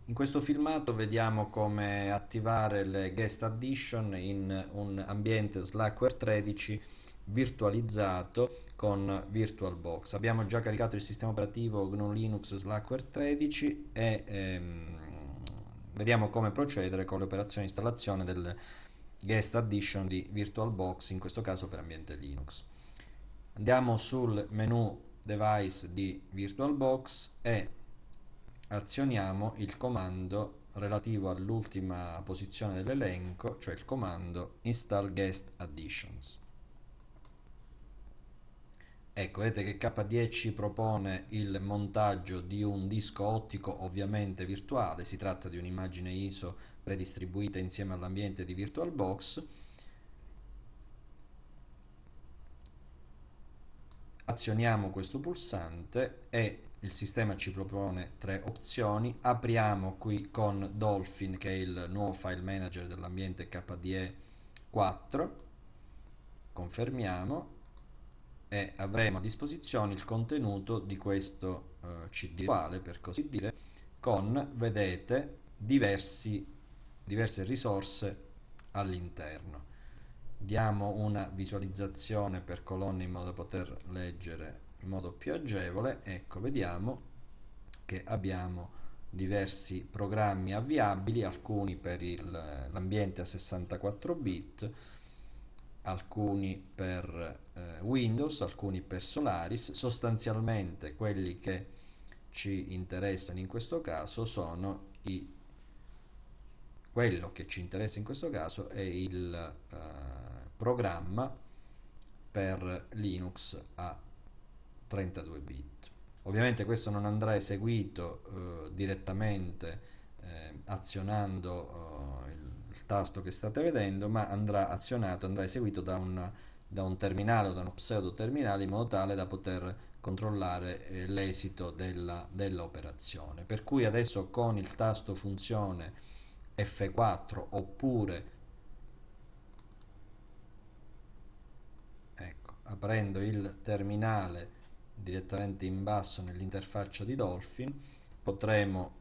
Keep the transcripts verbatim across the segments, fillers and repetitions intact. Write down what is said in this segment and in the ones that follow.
In questo filmato vediamo come attivare le guest addition in un ambiente Slackware tredici virtualizzato con VirtualBox. Abbiamo già caricato il sistema operativo G N U Linux Slackware tredici e ehm, vediamo come procedere con le operazioni di installazione delle guest addition di VirtualBox, in questo caso per ambiente Linux. Andiamo sul menu device di VirtualBox e azioniamo il comando relativo all'ultima posizione dell'elenco, cioè il comando install guest additions. Ecco, vedete che K D E ci propone il montaggio di un disco ottico ovviamente virtuale, si tratta di un'immagine I S O predistribuita insieme all'ambiente di VirtualBox. Azioniamo questo pulsante e il sistema ci propone tre opzioni. Apriamo qui con Dolphin, che è il nuovo file manager dell'ambiente K D E quattro, confermiamo e avremo a disposizione il contenuto di questo eh, C D virtuale, per così dire, con, vedete, diversi, diverse risorse all'interno. Diamo una visualizzazione per colonne in modo da poter leggere in modo più agevole. Ecco, vediamo che abbiamo diversi programmi avviabili, alcuni per l'ambiente a sessantaquattro bit, alcuni per eh, Windows, alcuni per Solaris. Sostanzialmente quelli che ci interessano in questo caso sono i quello che ci interessa in questo caso è il eh, programma per Linux a trentadue bit. Ovviamente questo non andrà eseguito eh, direttamente eh, azionando eh, il, il tasto che state vedendo, ma andrà azionato, andrà eseguito da, una, da un terminale o da uno pseudo terminale, in modo tale da poter controllare eh, l'esito della, dell'operazione. Per cui adesso con il tasto funzione F quattro oppure, ecco, aprendo il terminale direttamente in basso nell'interfaccia di Dolphin, potremo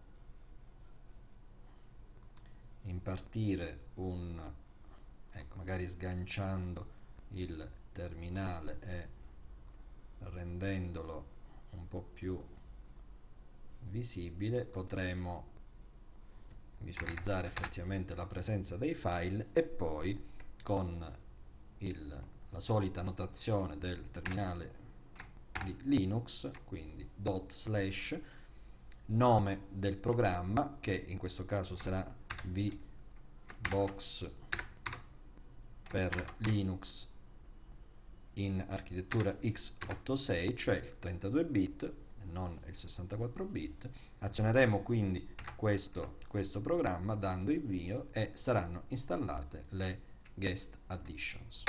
impartire un, ecco, magari sganciando il terminale e rendendolo un po' più visibile, potremo visualizzare effettivamente la presenza dei file e poi con il, la solita notazione del terminale di Linux, quindi dot slash nome del programma, che in questo caso sarà VBox per Linux in architettura x ottantasei, cioè il trentadue bit, non il sessantaquattro bit. Azioneremo quindi questo, questo programma dando invio e saranno installate le guest additions.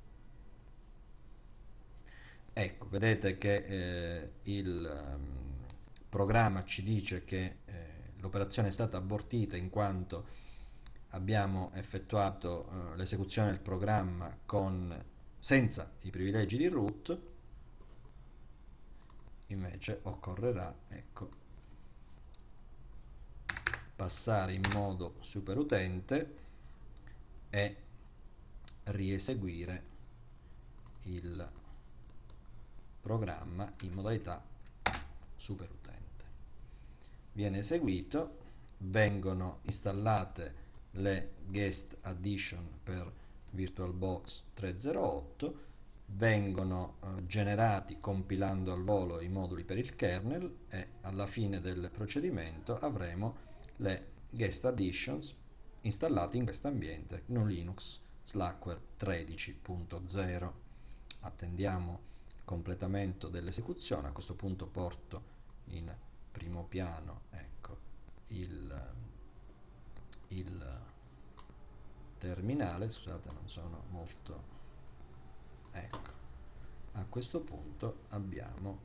Ecco, vedete che eh, il um, programma ci dice che eh, l'operazione è stata abortita in quanto abbiamo effettuato eh, l'esecuzione del programma con, senza i privilegi di root. Invece occorrerà, ecco, passare in modo superutente e rieseguire il programma in modalità superutente. Viene eseguito, vengono installate le guest addition per VirtualBox trecentotto, vengono eh, generati compilando al volo i moduli per il kernel e alla fine del procedimento avremo le guest additions installate in questo ambiente G N U Linux Slackware tredici punto zero. Attendiamo il completamento dell'esecuzione. A questo punto porto in primo piano, ecco, il, il terminale. Scusate, non sono molto, ecco, a questo punto abbiamo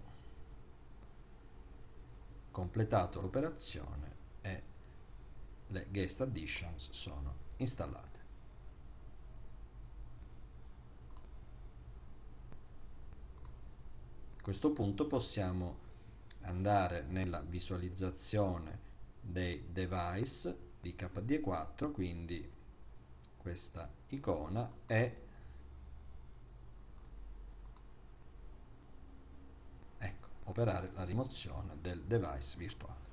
completato l'operazione e le guest additions sono installate. A questo punto possiamo andare nella visualizzazione dei device di K D E quattro, quindi questa icona, e ecco, operare la rimozione del device virtuale.